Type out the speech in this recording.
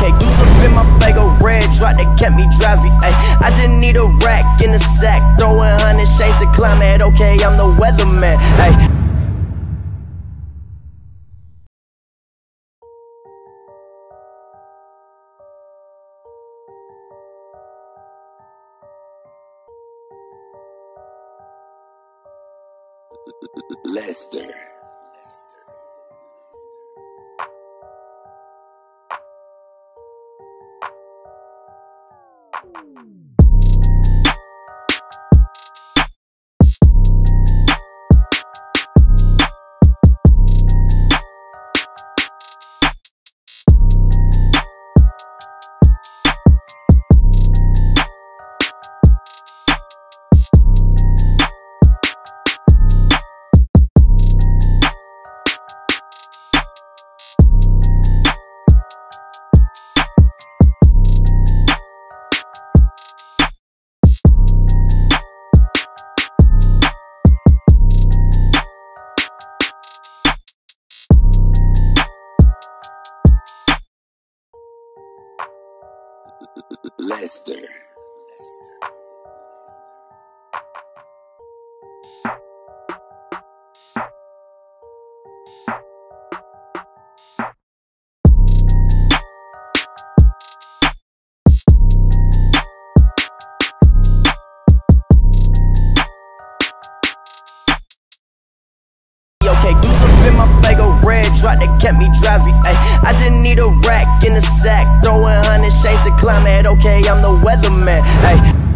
Okay, do some in my Fago red drop that kept me drowsy. Ay, I just need a rack in the sack, throwing 100, change the climate. Okay, I'm the weatherman. Ay. Lester. Lester. Okay, do some in my Fago red drop that kept me drowsy. Ay, I just need a rack in the sack, throwing 100, change the climate. Okay, I'm the weatherman. Ay.